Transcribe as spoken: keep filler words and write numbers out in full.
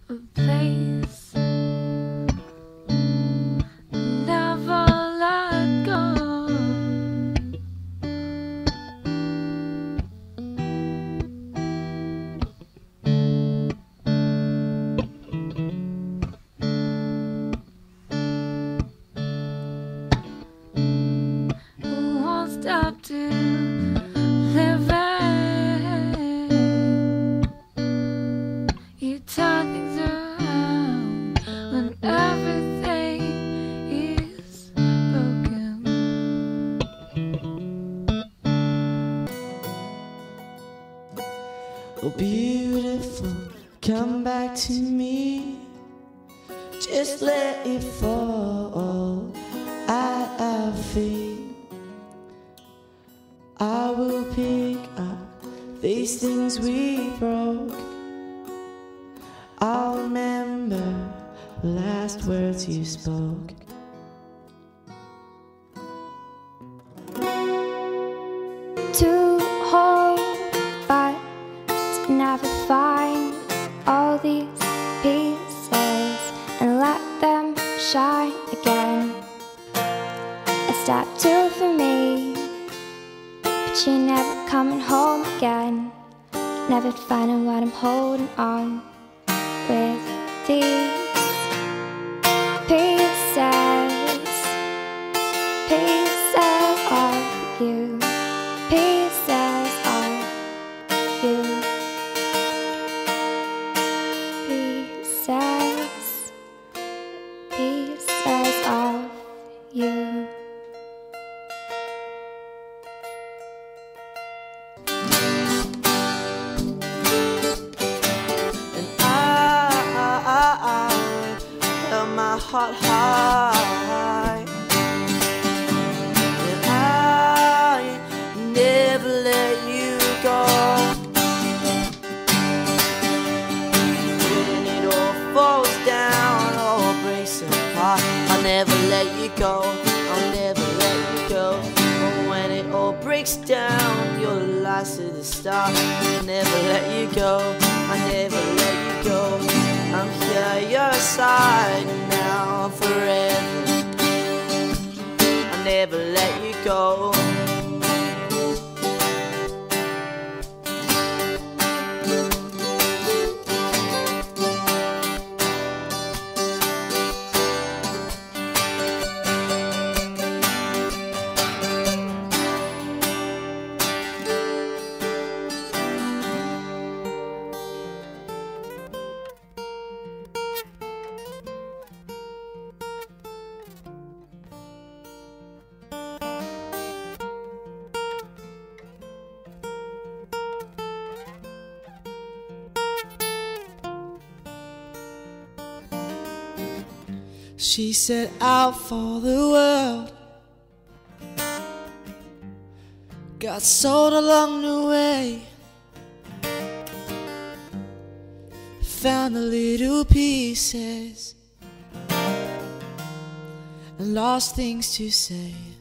a place never let go. Who won't stop to live it? You turn things around when everything is broken. Oh, beautiful, come back to me. Just let it fall at our feet. I will pick up these things we broke. I'll remember the last words you spoke. To hold, but to never find all these pieces and let them shine again. A step two for me, but you're never coming home again. Never finding what I'm holding on with these pieces, pieces of you, pieces of you, pieces, pieces of you. My heart high, and I never let you go. When it all falls down or breaks apart, I'll never let you go. I'll never let you go. But when it all breaks down, you're the last of the start. I'll never let you go. I'll never let you go. I'm here at your side now forever. I'll never let you go. She set out for the world, got sold along the way, found the little pieces and lost things to say.